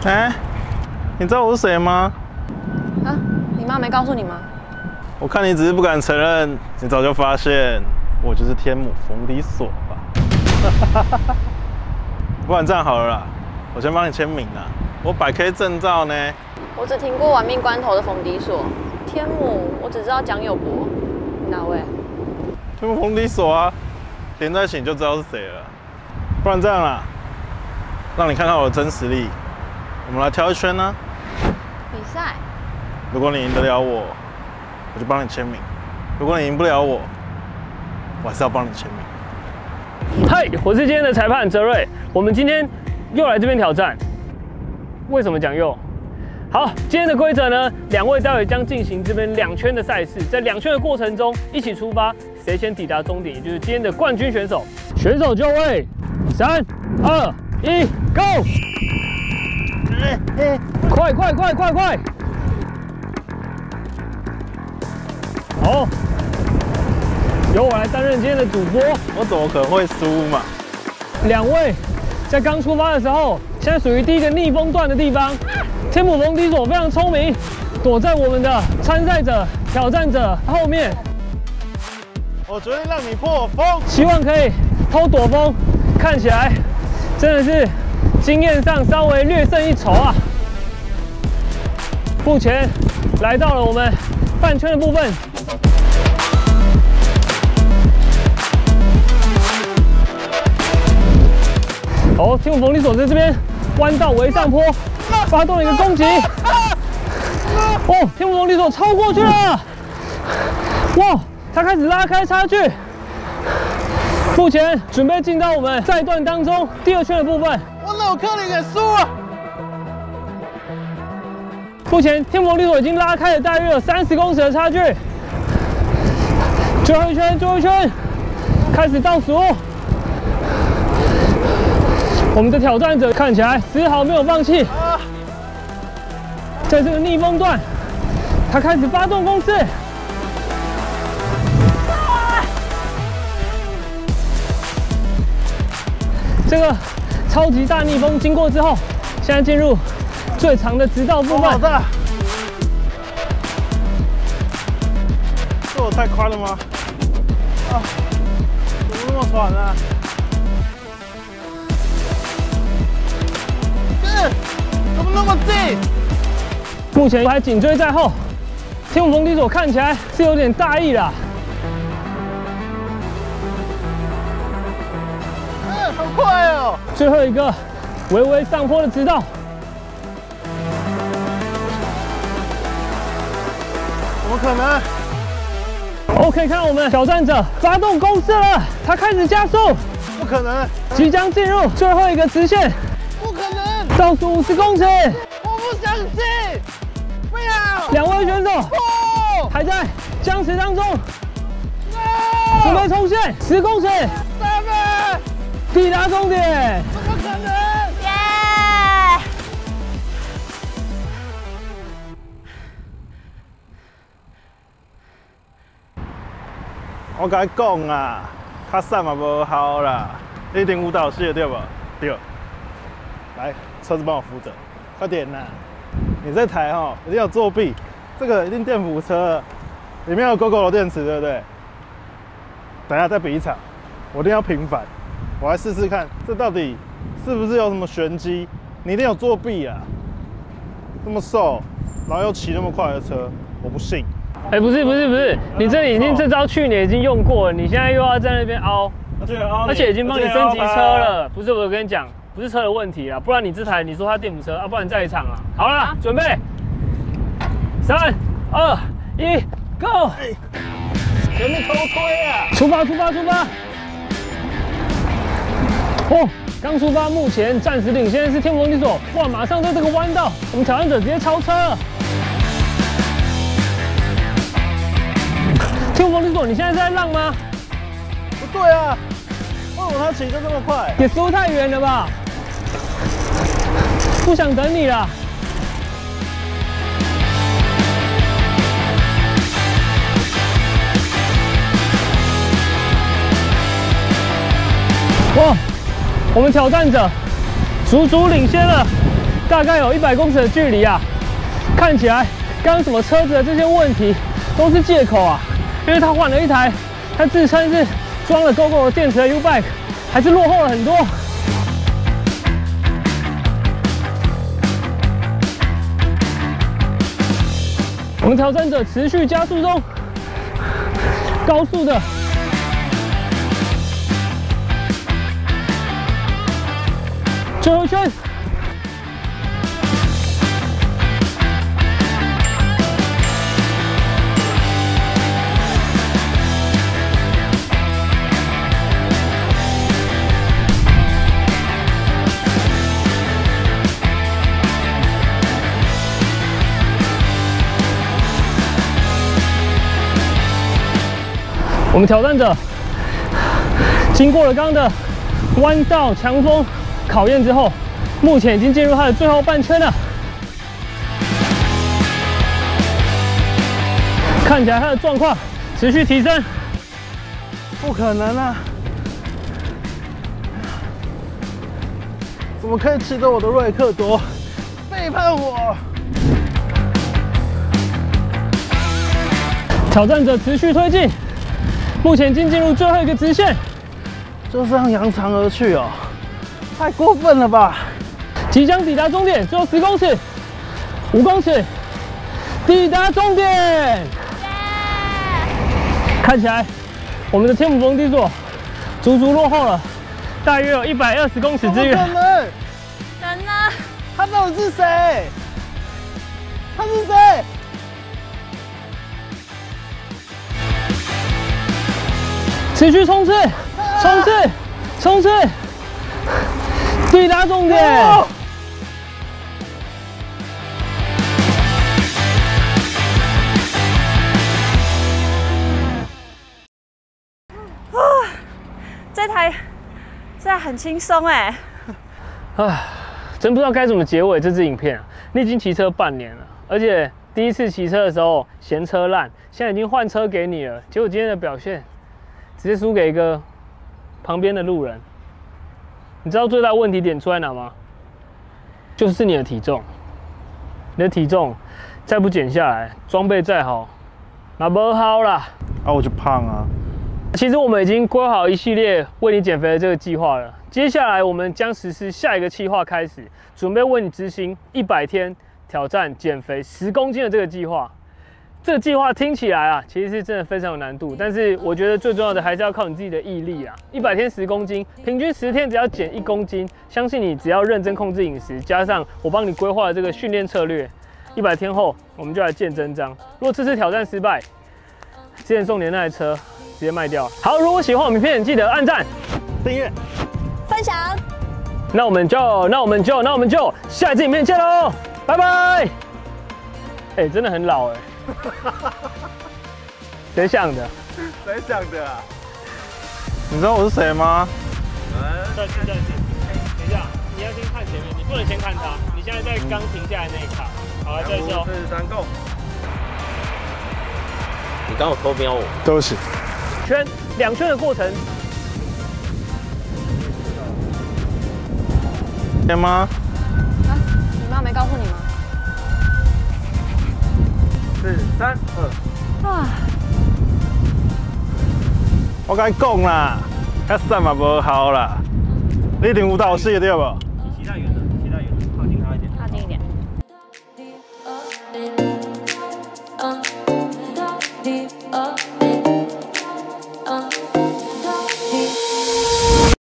哎，你知道我是谁吗？ 啊，你妈没告诉你吗？ 我看你只是不敢承认，你早就发现我就是天母冯迪所吧？不然这样好了啦，我先帮你签名啦。我100K 证照呢。 我只听过玩命关头的冯迪所，天母我只知道蒋友柏，你哪位？ 天母冯迪所啊，连在一起你就知道是谁了。不然这样啦，让你看看我的真实力。我们来挑一圈呢。 比赛？ 如果你赢得了我，我就帮你签名；如果你赢不了我，我还是要帮你签名。 嗨，我是今天的裁判哲瑞，我们今天又来这边挑战。为什么讲又？好，今天的规则呢，2位待会将进行这边2圈的赛事，在2圈的过程中一起出发，谁先抵达终点，也就是今天的冠军选手。选手就位，3、2、1 ，Go！ 快！好，由我来担任今天的主播。 我怎么可能会输嘛 ？2位在刚出发的时候，现在属于第一个逆风段的地方。天母冯迪所非常聪明，躲在我们的参赛者、挑战者后面。 我决定让你破风， 希望可以偷躲风。看起来真的是经验上稍微略胜一筹啊。目前来到了我们半圈的部分。好，天母冯迪所在这边弯道为上坡，发动了一个攻击。哦，天母冯迪所超过去了！哇，他开始拉开差距。目前准备进到我们赛段当中第2圈的部分。 我哪有可能给输啊？ 目前天母冯迪所已经拉开了大约有30公尺的差距。最后一圈，开始倒数。我们的挑战者看起来丝毫没有放弃，在这个逆风段，他开始发动攻势。这个超级大逆风经过之后，现在进入最长的直道部分。 好大！这我太宽了吗？啊，怎么那么喘啊？怎么那么近？ 目前还紧追在后，天母冯迪所看起来是有点大意了。 好快哦！ 最后一个微微上坡的直道。 怎么可能？ 可以看到我们挑战者发动攻势了，他开始加速。 不可能！ 即将进入最后一个直线。 不可能！ 倒数50公尺。 我不相信！不要 ！2位选手还在僵持当中。准备冲线10公尺。抵达终点。 怎么可能？ 耶！ 我甲你讲啊，较瘦嘛无效啦，你一定舞蹈系对吧？对。来，车子帮我扶着，快点啦！你这台哈一定有作弊，这个一定电扶车，里面有 GoGo 的电池，对不对？等一下再比一场，我一定要平反，我来试试看，这到底是不是有什么玄机？你一定有作弊啊！这么瘦，然后又骑那么快的车，我不信。 不是，你这已经这招去年已经用过了，你现在又要在那边凹，而且已经帮你升级车了。不是，我跟你讲。不是车的问题啦，不然你这台你说它电扶车啊，不然你再一场啊。好了，准备，3、2、1 ，Go！ 前面偷推啊！ 出发！哦，刚出发，目前暂时领先的是天母冯迪所。哇，马上在这个弯道，我们挑战者直接超车了。天母冯迪所，你现在是在浪吗？ 不对啊，为什么他骑得这么快？ 也输太远了吧？不想等你了。哇，我们挑战者足足领先了大概有100公尺的距离啊。看起来刚刚什么车子的这些问题都是借口啊，因为他换了一台，他自称是装了 GoGo 的电池的 U-Bike， 还是落后了很多。我们挑战者持续加速中，高速的。最后一圈。我们挑战者经过了刚刚的弯道强风考验之后，目前已经进入他的最后半圈了。看起来他的状况持续提升。 不可能啊！怎么可以骑着我的瑞克多？背叛我！ 挑战者持续推进。目前已经进入最后一个直线， 就这样扬长而去哦，太过分了吧！ 即将抵达终点，最后10公尺、5公尺，抵达终点。看起来我们的天母逢低座足足落后了，大约有120公尺之远。 不可能！ 人呢？ 他到底是谁？他是谁？ 持续冲刺，冲刺，冲刺，抵达终点。 这台现在很轻松哎。 唉，真不知道该怎么结尾这支影片啊！你已经骑车半年了，而且第一次骑车的时候嫌车烂，现在已经换车给你了，结果今天的表现直接输给一个旁边的路人。你知道最大问题点出在哪吗？就是你的体重。你的体重再不减下来，装备再好，那不好啦。 啊，我就胖啊。 其实我们已经规划好一系列为你减肥的这个计划了。接下来我们将实施下一个计划，开始准备为你执行100天挑战减肥10公斤的这个计划。这个计划听起来啊，其实是真的非常有难度，但是我觉得最重要的还是要靠你自己的毅力啊！100天10公斤，平均10天只要减1公斤，相信你只要认真控制饮食，加上我帮你规划的这个训练策略，100天后我们就来见真章。如果这次挑战失败，之前送你的那台车直接卖掉。好，如果喜欢我们影片，记得按赞、 订阅、 分享。 那我们就下一支影片见喽，拜拜！哎，真的很老哎。谁想的？ 谁想的啊？你知道我是谁吗？ 等一下，你要先看前面，你不能先看他。你现在在刚停下来那一卡。好，来再说。 4、3 Go。你刚好偷瞄我。 对不起。 2圈的过程。 天吗？ 啊，你妈没告诉你吗 4、3、2。 啊， 我跟你讲啦，遐散嘛无效啦，你一定有道理对不？ 你骑太远了，骑太远了，靠近他一点。 靠近一点。 Deep up.